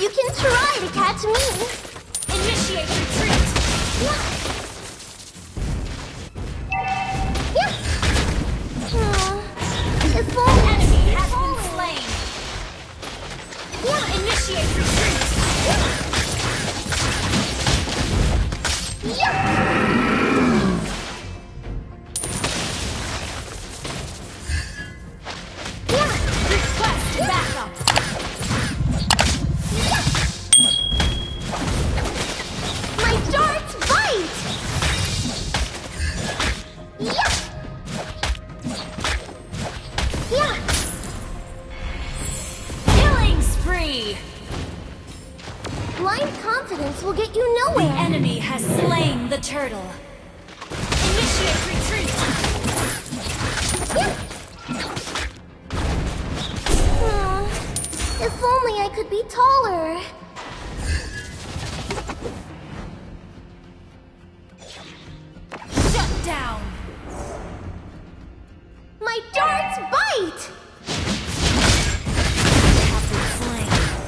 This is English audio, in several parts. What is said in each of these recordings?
You can try to catch me. Initiate retreat. Yeah. If only Enemy has been slain. Yeah. Initiate retreat. Request backup. My darts bite! Yeah! Yeah! Killing spree. Blind confidence will get you The nowhere. enemy has slain the turtle. Initiate retreat. If only I could be taller. Shut down. My darts bite! Have been slain.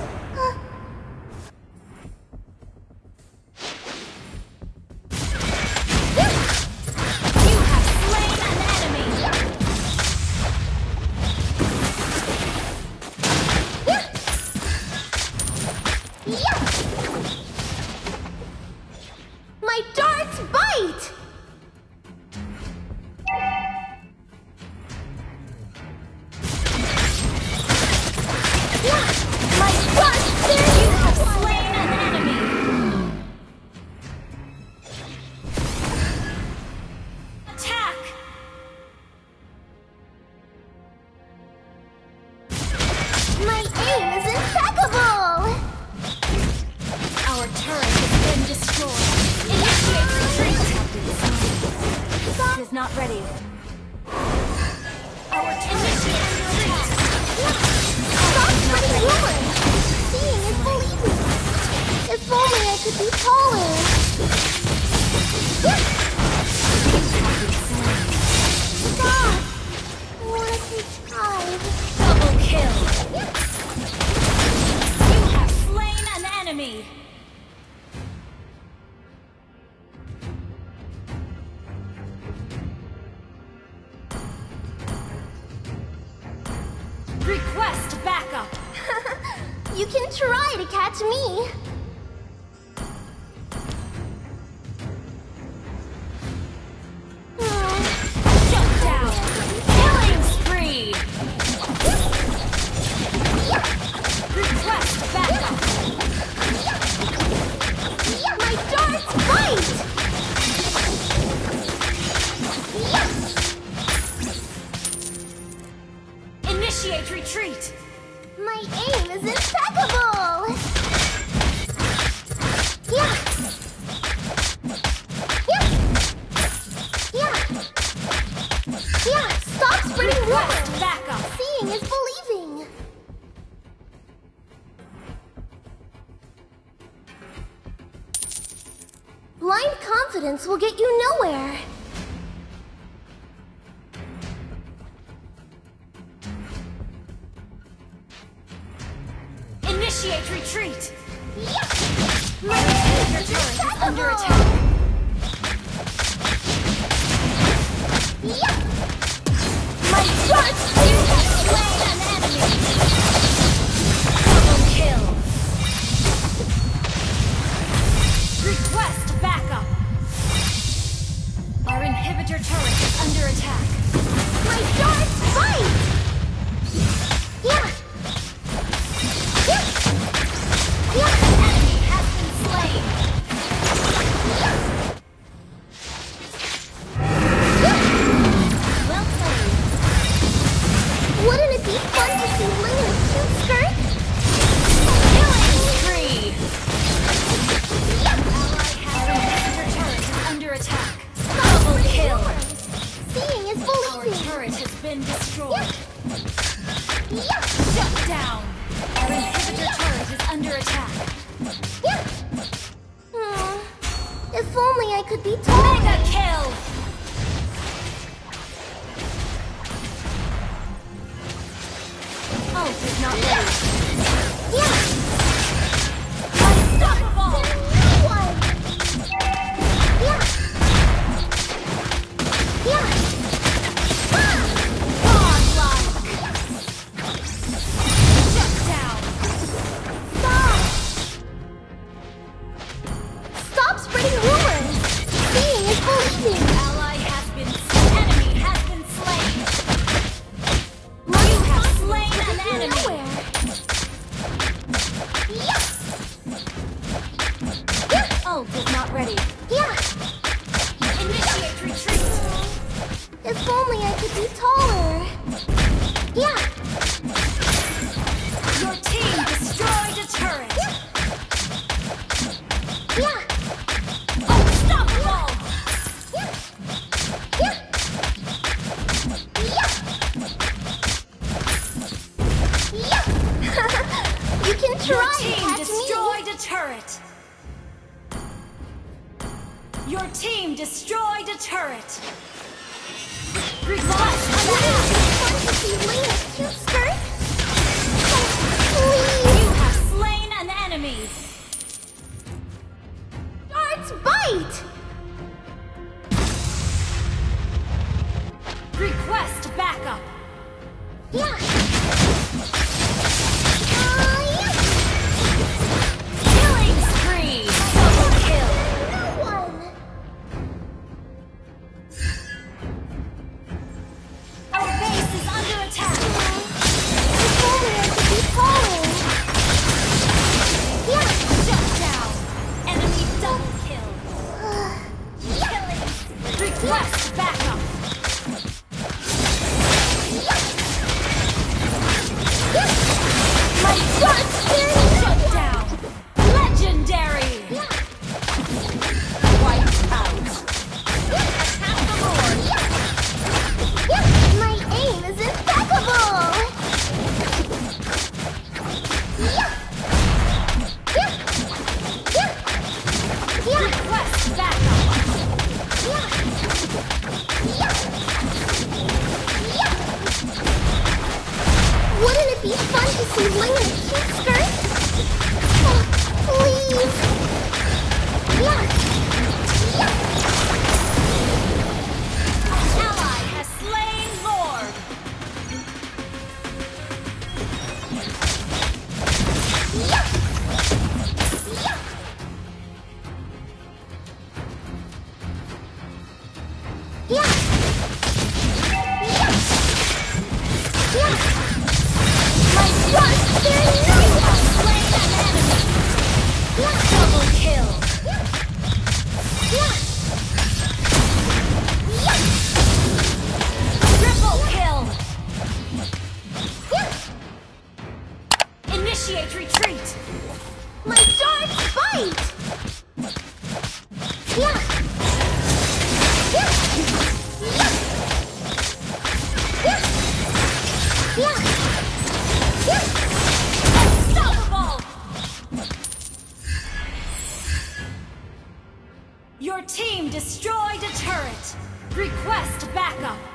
You have slain an enemy. My darts bite! My darts, there You have slain an enemy. Attack. My aim is impeccable! Our turret has been destroyed. Initiate retreat. It is not ready. Our initiate retreat. Stop spreading rumors! Seeing is believing! If only I could be taller! Stop! I want to take time. Double kill. You have slain an enemy. Request backup. You can try to catch me. Shut down. Killing spree. Request backup. My darts bite! Initiate retreat. My aim is impeccable! Yeah! Stop spreading Request rumors! backup. Seeing is believing! Blind confidence will get you nowhere! Initiate retreat. My Your aim is turret is under impeccable! attack. My darts You have slain an enemy. Double kill. Request backup. Our inhibitor turret is under attack. My darts bite! An enemy has been slain. Well played. Wouldn't it be fun to see Lena's cute skirt? Killing spree. Our inhibitor turret is under attack. Double kill. Seeing is Our believing! turret has been destroyed. Shut down. Our inhibitor turret is under attack. If only I could be taller! Mega kill. Ult is not ready. enemy. nowhere. Yeah. Ult is not ready. Yeah. Initiate retreat. If only I could be taller. Yeah. Your team destroyed a turret. Yeah. Unstoppable. Yeah. Yeah. Yeah. Yeah. You can Your try to team catch me. destroyed a turret. Your team destroyed a turret. Request Fun attack. to see Lena's cute skirt. You have slain an enemy. Darts bite. Request backup. Yeah. Yeah. Killing spree. Double kill. No one. Our base is under attack. If only I could be taller. Yeah. Shut down. Enemy double kill. Killing. Request backup. My darts very Shut down. Legendary. Yeah. Wiped out. Attack the Lord. Yeah. My aim is impeccable. Yeah. Yeah. Yeah. Yeah. Request backup. Yeah. Yeah. Yeah. Wouldn't it be fun to see Lena's cute skirt? Oh, please. Yeah. Yeah. Ally has slain Lord. Yeah. Yeah. Yeah. Yeah. Yeah. My darts, they're You no. have slain an enemy. Yeah. Double kill. Yeah. Yeah. Triple kill. Yeah. Initiate retreat. My darts bite. Yeah. Yeah. Yeah. Yeah. Yeah. Yeah. Unstoppable. Your team destroyed a turret. Request backup.